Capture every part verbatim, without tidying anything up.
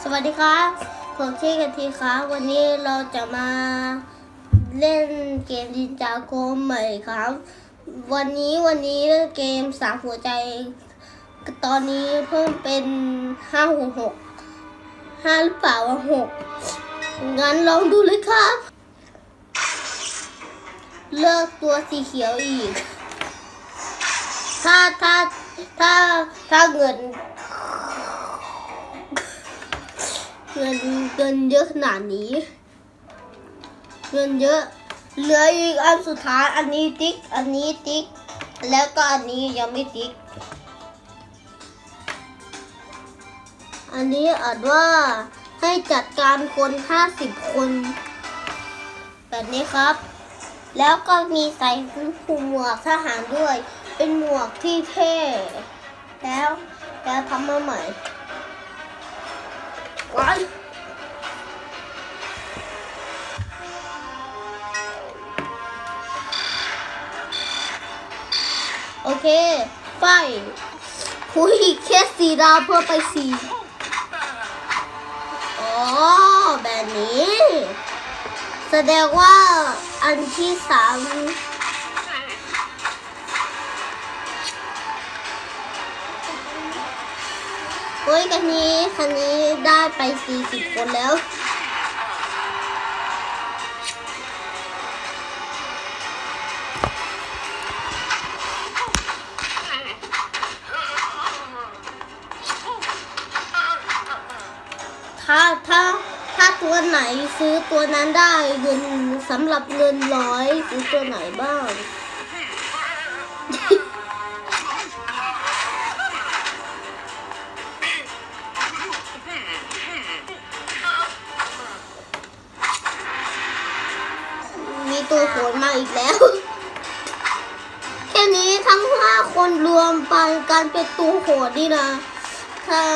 สวัสดีครับผมชื่อกันทีครับวันนี้เราจะมาเล่นเกมดินจาโกใหม่ครับวันนี้วันนี้เกมสามหัวใจตอนนี้เพิ่มเป็นห้าหกหกห้าหรือเปล่าหกงั้นลองดูเลยครับเลือกตัวสีเขียวอีกถ้าถ้าถ้าถ้าเงินเงินเงินเยอะขนาดนี้เงินเยอะเหลืออีกอันสุดท้ายอันนี้ติ๊กอันนี้ติ๊กแล้วก็อันนี้ยังไม่ติ๊กอันนี้อ่านว่าให้จัดการคนห้าสิบคนแบบนี้ครับแล้วก็มีใส่หมวกทหารด้วยเป็นหมวกที่เท่แล้วแล้วทำมาใหม่ว้ายโอเคไปคุยแค่สี่ดาวเพื่อไปสี่อ๋อแบบนี้แสดงว่าอันที่สามโอ้ยคันนี้คันนี้ได้ไปสี่สิบคนแล้วถ้าถ้าถ้าตัวไหนซื้อตัวนั้นได้เงินสำหรับเงินร้อยซื้อตัวไหนบ้างมีตัวโหดมาอีกแล้วแค่นี้ทั้งห้าคนรวมไปการเป็นตัวโหดนี่นะถ้า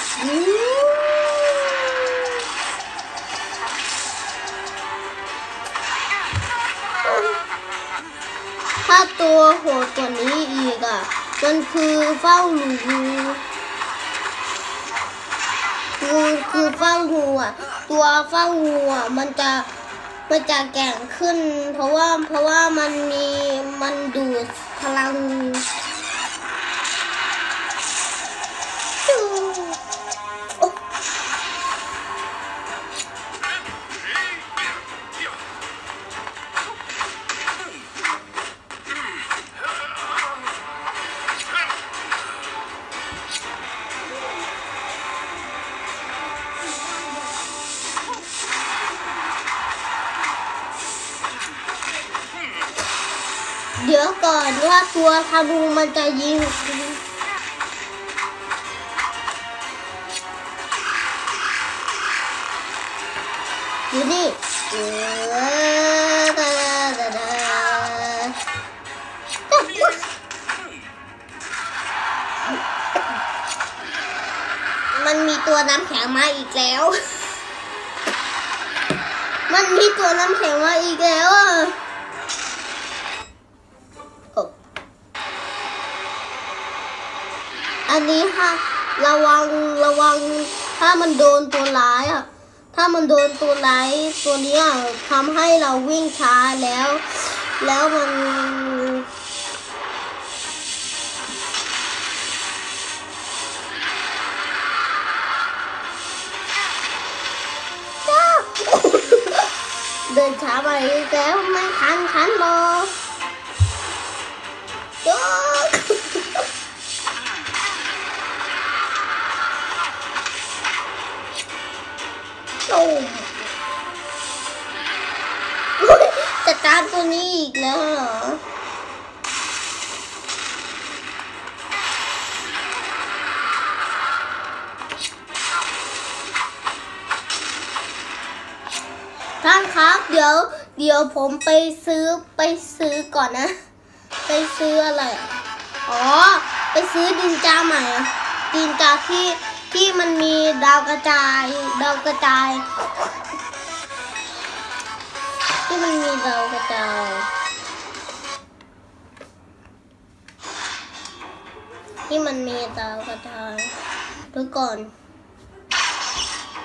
ถ้าตัวโหดกว่านี้อีกอ่ะมันคือเฝ้างูคือคือเฝ้างูอ่ะตัวเฝ้างูอ่ะมันจะมันจะแก่งขึ้นเพราะว่าเพราะว่ามันมีมันดูดพลังเดี๋ยวก่อนว่าตัวธนูมันจะยิงอยู่นี่มันมีตัวน้ำแข็งมาอีกแล้วมันมีตัวน้ำแข็งมาอีกแล้วอ่ะอันนี้ค่ะระวังระวังถ้ามันโดนตัวร้ายอ่ะถ้ามันโดนตัวร้ายตัวนี้ทำให้เราวิ่งช้าแล้วแล้วมันเดินช้าไปแล้วไม่ทันทันหรอกจัดการตัวนี้อีกแล้วเหรอท่านครับเดี๋ยวเดี๋ยวผมไปซื้อไปซื้อก่อนนะไปซื้ออะไรอ๋อไปซื้อดินจาใหม่ดินจาที่ที่มันมีดาวกระจายดาวกระจายที่มันมีดาวกระจายที่มันมีดาวกระจายดูก่อน เ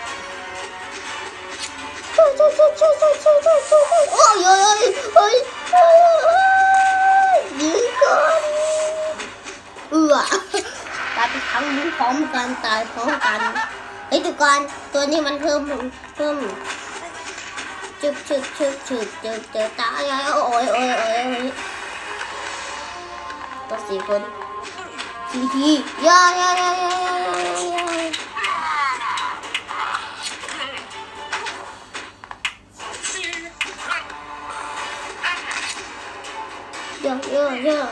ช่วยช่วยช่วยช่วยช่วยช่วยช่วยช่วยช่วยโอ้ยโอ้ยโอ้ยโอ้ยยิงก่อนเอือตายไปทั้งยิงพร้อมกันตายพร้อมกันเฮ้ยทุกคนตัวนี้มันเพิ่มเพิ่มชึบชึบชึบชึบเจอเจอตายแล้วโอ้ยโอ้ยโอ้ยตัวสี่คนทีทียายายายายายาเยอะเยอะเยอะ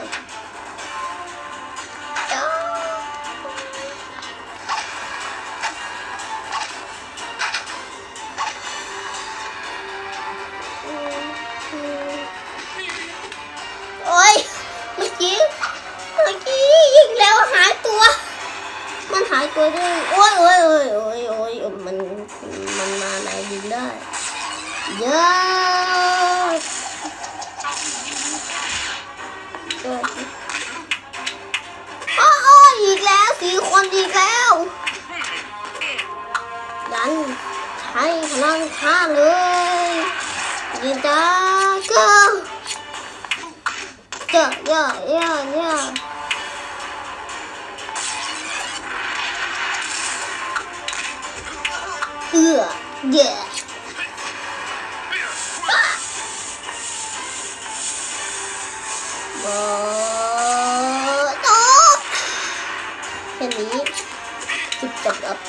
โอ้ยเมื่อกี้เมื่อกี้ยิงแล้วหายตัวมันหายตัวด้วยโอ้ยโอ้ยโอ้ยโอ้ยโอ้ยมันมันมาไหนยิงได้เยอะโอ้ยอีกแล้วสี่คนอีกแล้วยันใช้พลังฆ่าเลยยิงจ้าก็เจาะเยอะเยอะเยอะเอือเย่บอตกแค่นี้จุดจบแล้ว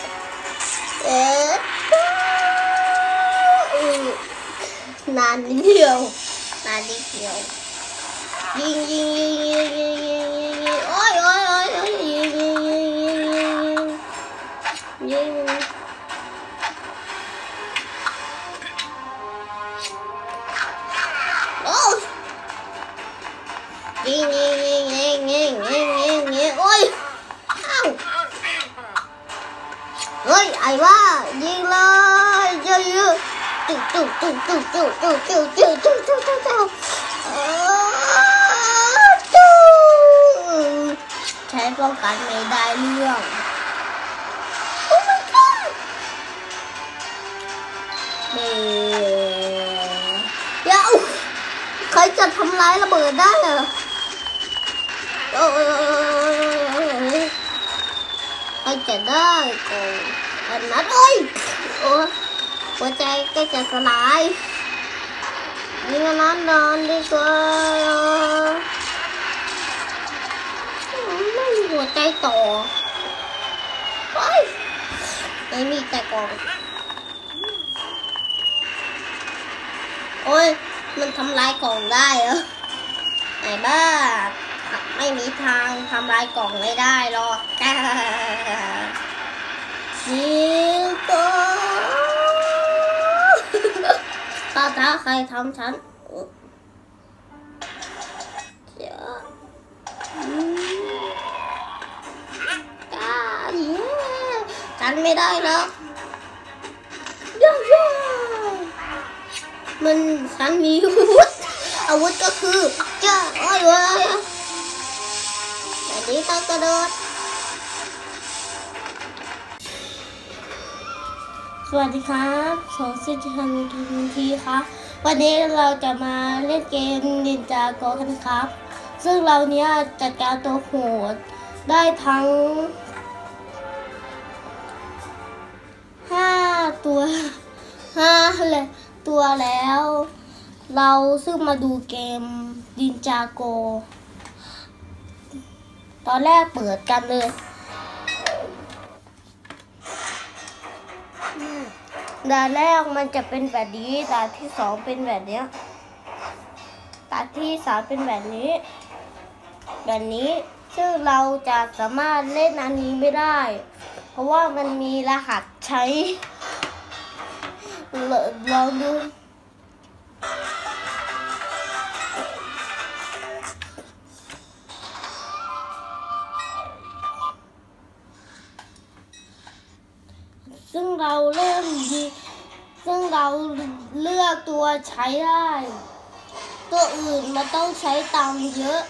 เอ๊ะนานนิดเดียวนาสีเขียวยิงยิงยิงยิงยิงยิงยิงยิงโอ้ยโอ้ยโอ้ยโอ้ยยิงยิงยิงยิงยิงยิงโอ้ยยิงยิงยิงยิงยิงยิงยิงยิงโอ้ยอ้าวเฮ้ยไอ้ว่ายิงเลยเยอะๆตุ๊ตุ๊ตุ๊ตุ๊ตุ๊ตุ๊ตุ๊ตุ๊ตุ๊ตุ๊ตุ๊ตุ๊ใช้ป้องกันไม่ได้เรื่องโอ้ my god เดี๋ยวใครจะทำร้ายระเบิดได้เหรอโอ้ยใครจะได้ก่อนอันนั้นโอ้ยโอ้หัวใจก็จะสลายยิงอันนั้นนอนดีกว่าไม่มีหัวใจต่อเฮ้ยไม่มีแต่กล่องโอ้ยมันทำลายกล่องได้เหรอไอ้บ้าไม่มีทางทำลายกล่องไม่ได้หรอกยิงก็ถ้าถ้าใครทำฉันเดี๋ยวฉันไม่ได้แล้วมันฉันมีอาวุธอาวุธก็คือจ้าโอ้ยโอ้ยแต่นี้ต้องกระโดดสวัสดีครับสองสิบทันทีครับวันนี้เราจะมาเล่นเกมนินจาโกกันครับซึ่งเราเนี้ยจัดการตัวโหดได้ทั้งห้าตัวห้าเลยตัวแล้วเราซึ่งมาดูเกมนินจาโกตอนแรกเปิดกันเลยด่านแรกมันจะเป็นแบบนี้ด่านที่สองเป็นแบบนี้ด่านที่สามเป็นแบบนี้แบบนี้ซึ่งเราจะสามารถเล่นอันนี้ไม่ได้เพราะว่ามันมีรหัสใช้ลองดูซึ่งเราเริ่มดีซึ่งเราเลือกตัวใช้ได้ตัวอื่นมันต้องใช้ตังค์เยอะ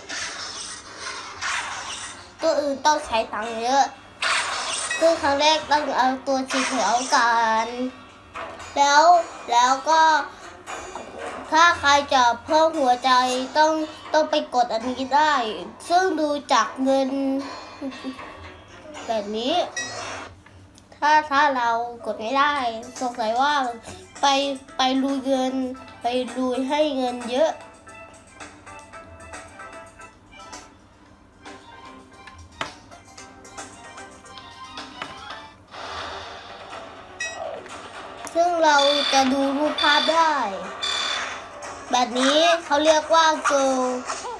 ตัวอื่นต้องใช้ตังค์เยอะซึ่งครั้งแรกต้องเอาตัวสีเขียวกันแล้วแล้วก็ถ้าใครจะเพิ่มหัวใจต้องต้องไปกดอันนี้ได้ซึ่งดูจากเงินแบบนี้ถ้าถ้าเรากดไม่ได้สงสัยว่าไปไปลุยเงินไปลุยให้เงินเยอะซึ่งเราจะดูรูปภาพได้แบบนี้เขาเรียกว่าเกิร์ล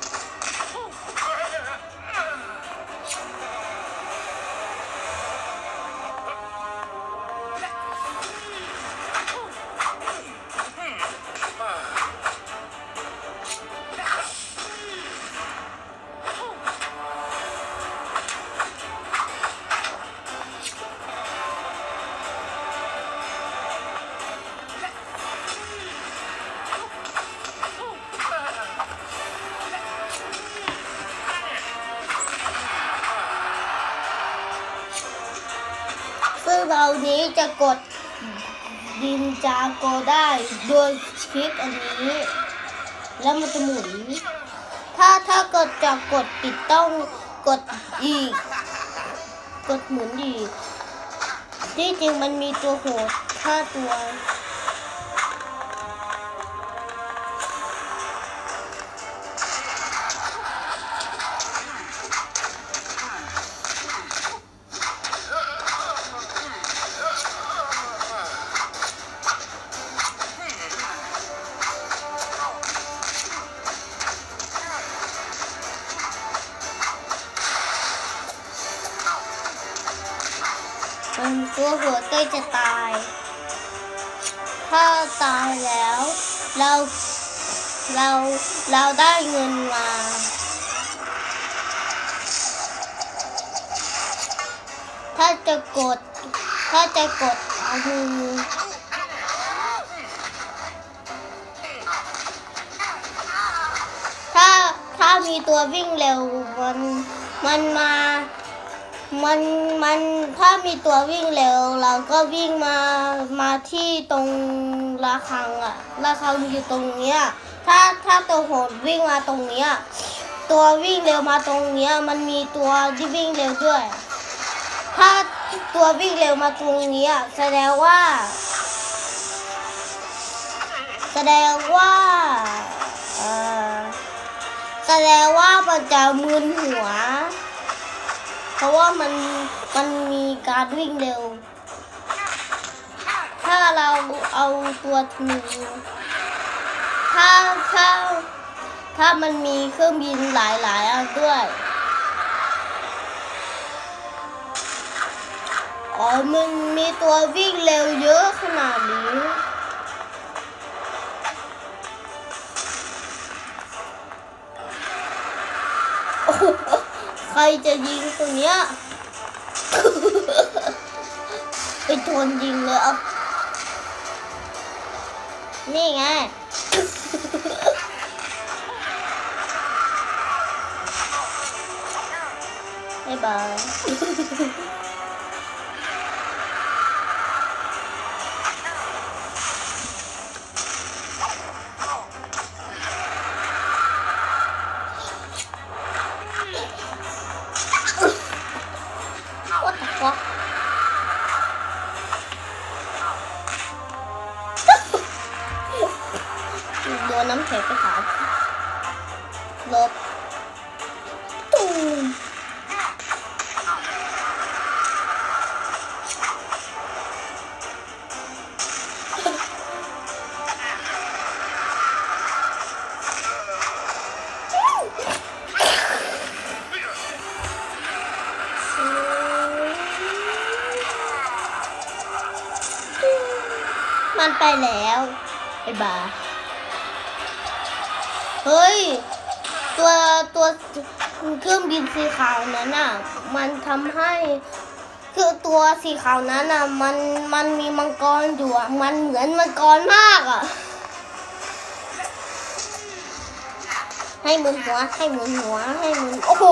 ซึ่งเรานี้จะกดดินจาโกได้โดยคลิกอันนี้แล้วมันจะหมุนถ้าถ้ากดจะกดปิดต้องกดอีกกดหมุนอีกที่จริงมันมีตัวโหดห้าตัว ซมันตัวหัวใกล้จะตายถ้าตายแล้วเราเราเราได้เงินมาถ้าจะกดถ้าจะกดเอามือถ้าถ้ามีตัววิ่งเร็วมันมันมามันมันถ้ามีตัววิ่งเร็วเราก็วิ่งมามาที่ตรงระฆังอะระฆังอยู่ตรงเนี้ยถ้าถ้าตัวโหดวิ่งมาตรงเนี้ยตัววิ่งเร็วมาตรงเนี้ยมันมีตัวที่วิ่งเร็วด้วยถ้าตัววิ่งเร็วมาตรงนี้แสดงว่าแสดงว่าเออแสดงว่ามันจะมึนหัวเพราะว่ามันมันมีการวิ่งเร็วถ้าเราเอาตัวหนึ่งถ้าถ้าถ้ามันมีเครื่องบินหลายๆอันด้วยอ๋อมันมีตัววิ่งเร็วเยอะขนาดนี้ใครจะยิงตัวเนี้ยไปโดนยิงเลยอ่ะนี่ไงบ๊ายบายโดนน้ำแข็งไปขาลบตูมมันไปแล้วไอ้บ้าเฮ้ยตัวตัวเครื่องบินสีขาวนั้นน่ะมันทำให้คือตัวสีขาวนั้นน่ะมันมันมีมังกรอยู่อ่ะมันเหมือนมังกรมากอ่ะให้หมุนหัวให้หมุนหัวให้หมุนโอ้โห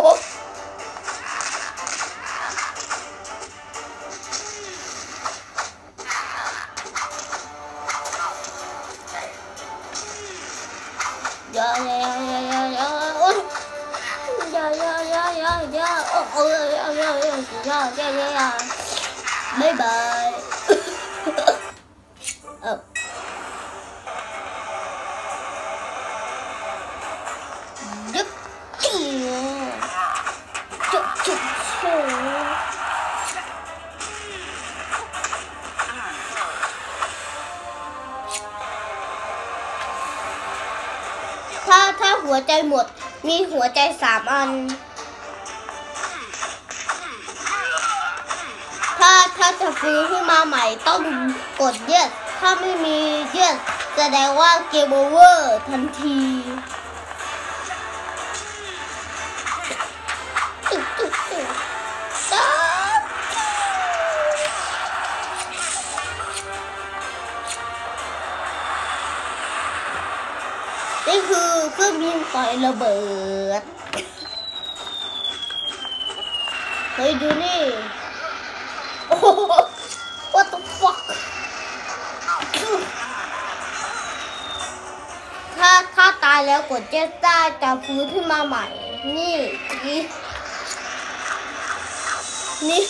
อย่าอย่าอย่าอย่าอย่าอย่าอย่าอย่าอย่าอย่าโอ้โหอย่าอย่าอย่าอย่าอย่าอย่าอย่าบ๊ายบายเออยึกจี้จุ๊บจุ๊บชูถ้าถ้าหัวใจหมดมีหัวใจสามอันถ้าถ้าจะฟื้นขึ้นมาใหม่ต้องกดเยสถ้าไม่มีเยสแสดงว่าเกมโอเวอร์ทันทีนี่คือเครื่องบินปล่อยระเบิดเฮ้ยดูนี่โอ้โห what the fuck ถ้าถ้าตายแล้วกดเจ็ตได้จะฟื้นขึ้นมาใหม่นี่นี่นี่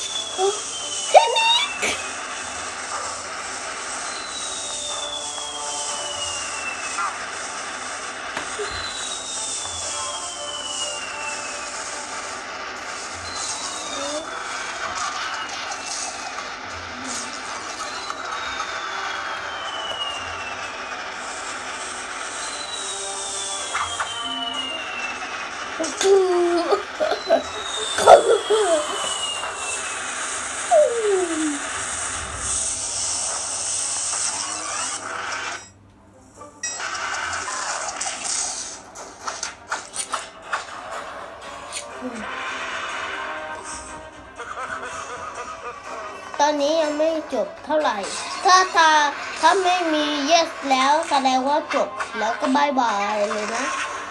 ตอนนี้ยังไม่จบเท่าไหร่ถ้าถ้าถ้าไม่มี yes แล้วแสดงว่าจบแล้วก็บายบายเลยนะ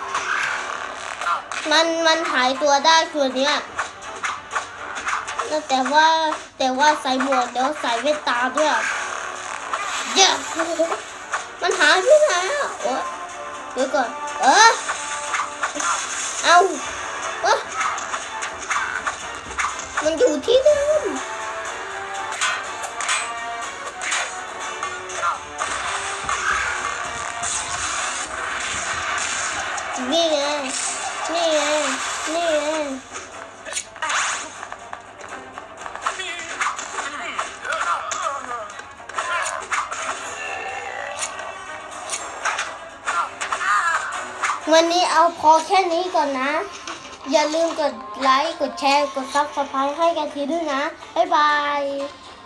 มันมันหายตัวได้ตัวเนี้ยแต่ว่าแต่ว่าใส่หมวกแล้วใส่แว่นตาด้วยเย้มันหายไปไหนอ่ะโอ้เดี๋ยวก่อนเออเอาเออมันอยู่ที่เดิมนี่ไงนี่ไงนี่ไงวันนี้เอาพอแค่นี้ก่อนนะอย่าลืมกดไลค์กดแชร์กดซับสไครต์ให้กันทีด้วยนะบ๊ายบาย